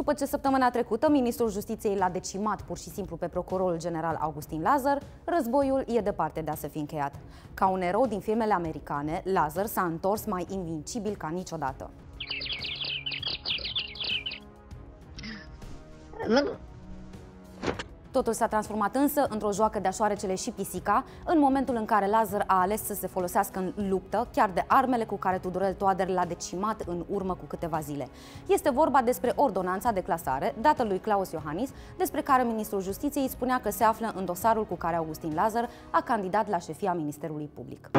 După ce săptămâna trecută ministrul Justiției l-a decimat pur și simplu pe procurorul general Augustin Lazăr, războiul e departe de a se fi încheiat. Ca un erou din filmele americane, Lazăr s-a întors mai invincibil ca niciodată. Totul s-a transformat însă într-o joacă de-a șoarecele și pisica, în momentul în care Lazăr a ales să se folosească în luptă chiar de armele cu care Tudorel Toader l-a decimat în urmă cu câteva zile. Este vorba despre ordonanța de clasare dată lui Klaus Iohannis, despre care ministrul Justiției spunea că se află în dosarul cu care Augustin Lazăr a candidat la șefia Ministerului Public.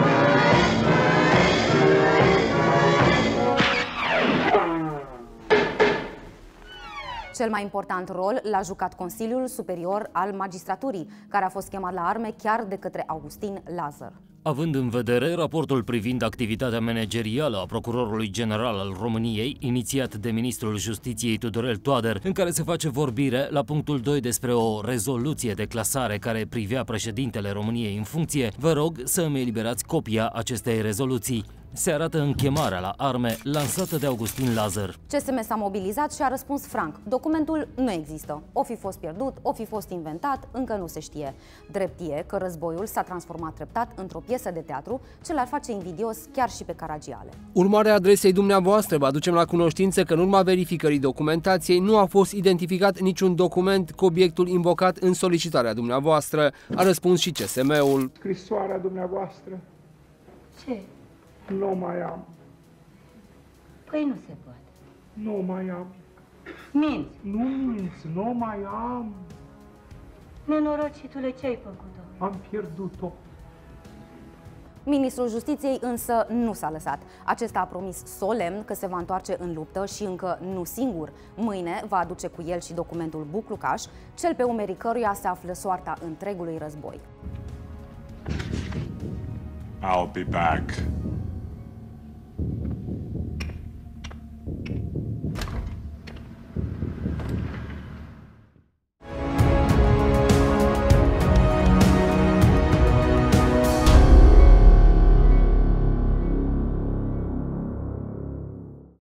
Cel mai important rol l-a jucat Consiliul Superior al Magistraturii, care a fost chemat la arme chiar de către Augustin Lazăr. Având în vedere raportul privind activitatea managerială a Procurorului General al României, inițiat de ministrul Justiției Tudorel Toader, în care se face vorbire la punctul 2 despre o rezoluție de clasare care privea președintele României în funcție, vă rog să îmi eliberați copia acestei rezoluții. Se arată închemarea la arme lansată de Augustin Lazăr. CSM s-a mobilizat și a răspuns franc. Documentul nu există. O fi fost pierdut, o fi fost inventat, încă nu se știe. Drept e că războiul s-a transformat treptat într-o piesă de teatru ce l-ar face invidios chiar și pe Caragiale. Urmarea adresei dumneavoastră, vă aducem la cunoștință că în urma verificării documentației nu a fost identificat niciun document cu obiectul invocat în solicitarea dumneavoastră. A răspuns și CSM-ul. Scrisoarea dumneavoastră. Ce? Nu mai am. Păi nu se poate. Nu mai am. Minți. Nu minți, nu mai am. Nenorocitule, ce-ai făcut-o? Am pierdut-o. Ministrul Justiției însă nu s-a lăsat. Acesta a promis solemn că se va întoarce în luptă și încă nu singur. Mâine va aduce cu el și documentul Buclucaș, cel pe umerii căruia se află soarta întregului război. I'll be back.